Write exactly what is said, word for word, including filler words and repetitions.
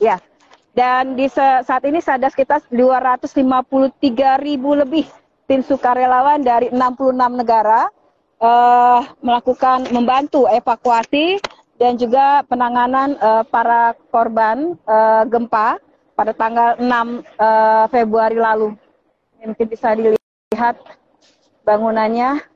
Ya. Dan di saat ini ada sekitar dua ratus lima puluh tiga ribu lebih tim sukarelawan dari enam puluh enam negara uh, melakukan membantu evakuasi dan juga penanganan uh, para korban uh, gempa pada tanggal enam uh, Februari lalu. Mungkin bisa dilihat bangunannya.